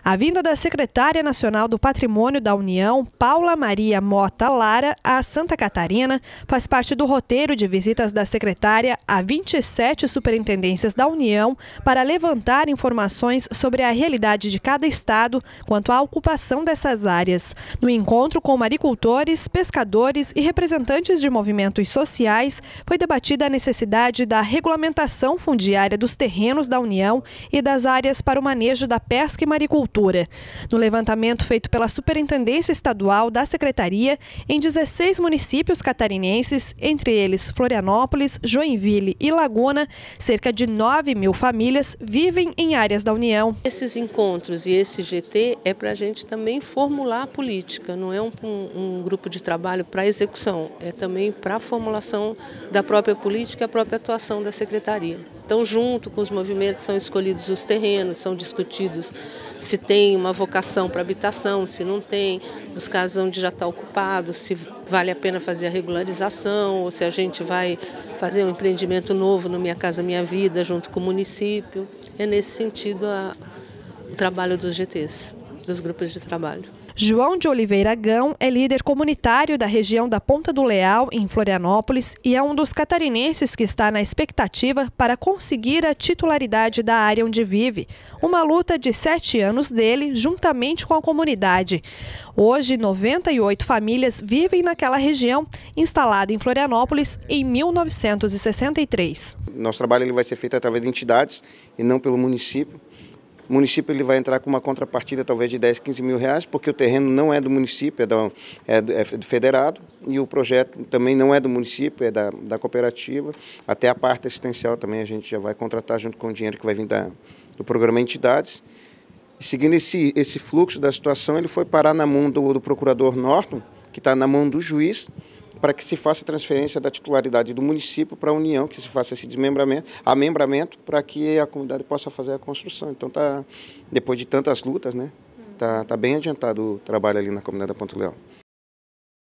A vinda da secretária nacional do Patrimônio da União, Paula Maria Mota Lara, a Santa Catarina, faz parte do roteiro de visitas da secretária a 27 superintendências da União para levantar informações sobre a realidade de cada estado quanto à ocupação dessas áreas. No encontro com maricultores, pescadores e representantes de movimentos sociais, foi debatida a necessidade da regulamentação fundiária dos terrenos da União e das áreas para o manejo da pesca e maricultura. No levantamento feito pela Superintendência Estadual da Secretaria, em 16 municípios catarinenses, entre eles Florianópolis, Joinville e Laguna, cerca de 9.000 famílias vivem em áreas da União. Esses encontros e esse GT é para a gente também formular a política, não é um grupo de trabalho para execução, é também para a formulação da própria política e a própria atuação da Secretaria. Então, junto com os movimentos, são escolhidos os terrenos, são discutidos se tem uma vocação para habitação, se não tem, nos casos onde já está ocupado, se vale a pena fazer a regularização ou se a gente vai fazer um empreendimento novo no Minha Casa Minha Vida, junto com o município. É nesse sentido o trabalho dos GTs, dos grupos de trabalho. João de Oliveira Gão é líder comunitário da região da Ponta do Leal, em Florianópolis, e é um dos catarinenses que está na expectativa para conseguir a titularidade da área onde vive. Uma luta de 7 anos dele, juntamente com a comunidade. Hoje, 98 famílias vivem naquela região, instalada em Florianópolis em 1963. Nosso trabalho ele vai ser feito através de entidades e não pelo município. O município ele vai entrar com uma contrapartida talvez de 10, 15 mil reais, porque o terreno não é do município, é do federado, e o projeto também não é do município, é da cooperativa. Até a parte assistencial também a gente já vai contratar junto com o dinheiro que vai vir do programa Entidades. E seguindo esse fluxo da situação, ele foi parar na mão do procurador Norton, que está na mão do juiz, para que se faça a transferência da titularidade do município para a União, que se faça esse amembramento, para que a comunidade possa fazer a construção. Então, depois de tantas lutas, né, tá bem adiantado o trabalho ali na comunidade da Ponta do Leal.